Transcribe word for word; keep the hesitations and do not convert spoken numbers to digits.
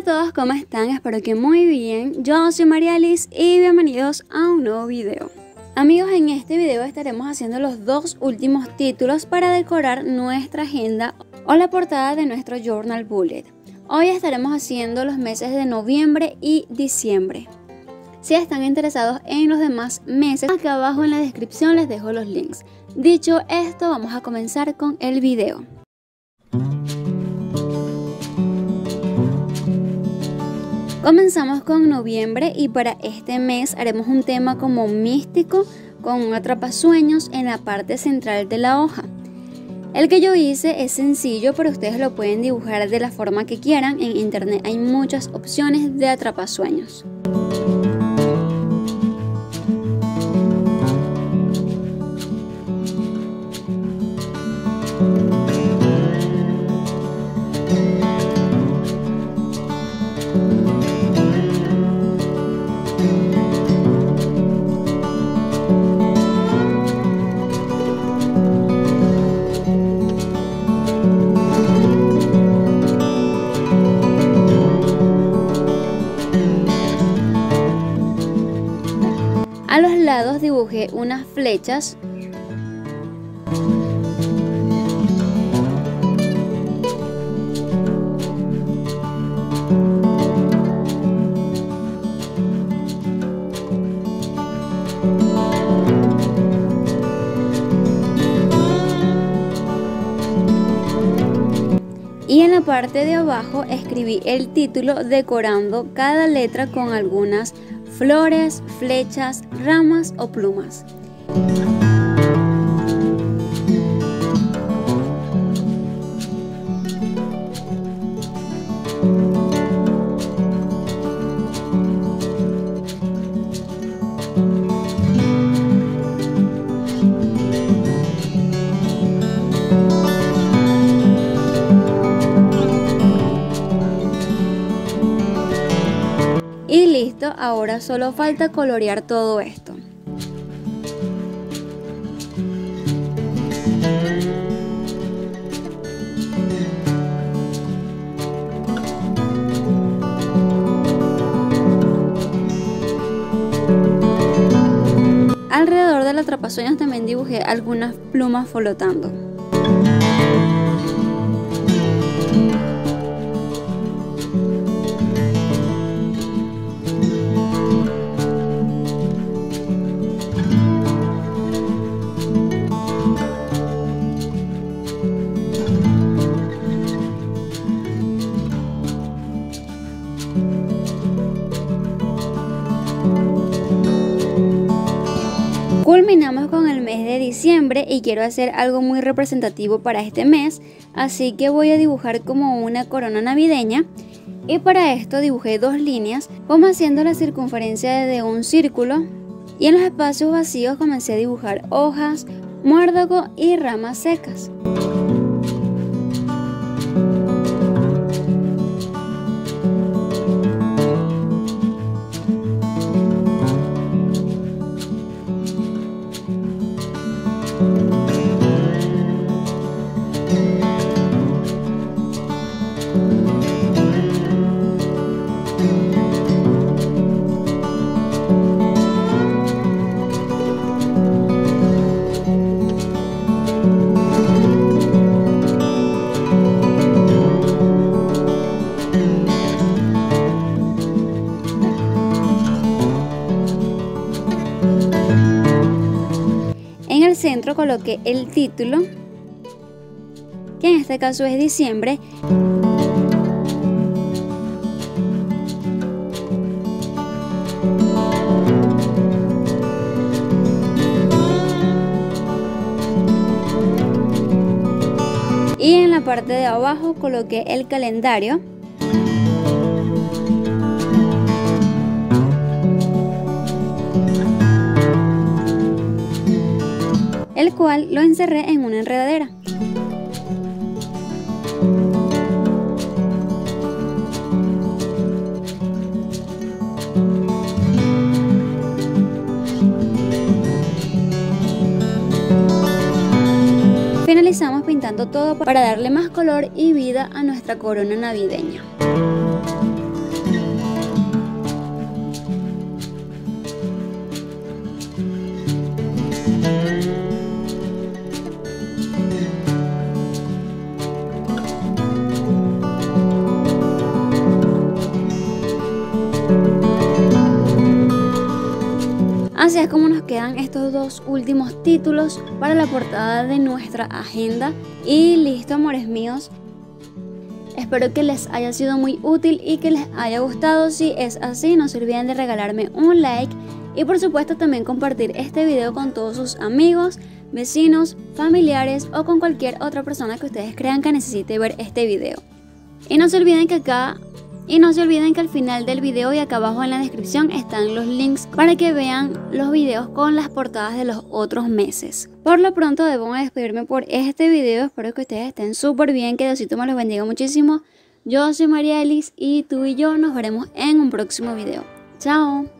Hola a todos, ¿cómo están? Espero que muy bien. Yo soy Marialis y bienvenidos a un nuevo video. Amigos, en este video estaremos haciendo los dos últimos títulos para decorar nuestra agenda o la portada de nuestro journal bullet. Hoy estaremos haciendo los meses de noviembre y diciembre. Si están interesados en los demás meses, acá abajo en la descripción les dejo los links. Dicho esto, vamos a comenzar con el video. Comenzamos con noviembre y para este mes haremos un tema como místico con un atrapasueños en la parte central de la hoja. El que yo hice es sencillo, pero ustedes lo pueden dibujar de la forma que quieran. En internet hay muchas opciones de atrapasueños. A los lados dibujé unas flechas. Y en la parte de abajo escribí el título decorando cada letra con algunas flores, flechas, ramas o plumas. Y listo, ahora solo falta colorear todo esto. Alrededor del atrapasueños también dibujé algunas plumas flotando. Culminamos con el mes de diciembre y quiero hacer algo muy representativo para este mes, así que voy a dibujar como una corona navideña y para esto dibujé dos líneas como haciendo la circunferencia de un círculo y en los espacios vacíos comencé a dibujar hojas, muérdago y ramas secas. En el centro coloqué el título, que en este caso es diciembre. Y en la parte de abajo coloqué el calendario. El cual lo encerré en una enredadera. Finalizamos pintando todo para darle más color y vida a nuestra corona navideña. Así es como nos quedan estos dos últimos títulos para la portada de nuestra agenda. Y listo, amores míos. Espero que les haya sido muy útil y que les haya gustado. Si es así, no se olviden de regalarme un like y por supuesto también compartir este video con todos sus amigos, vecinos, familiares o con cualquier otra persona que ustedes crean que necesite ver este video. Y no se olviden que acá y no se olviden que al final del video y acá abajo en la descripción están los links para que vean los videos con las portadas de los otros meses. Por lo pronto debo despedirme por este video. Espero que ustedes estén súper bien, que Diosito me los bendiga muchísimo. Yo soy Marialis y tú y yo nos veremos en un próximo video. Chao.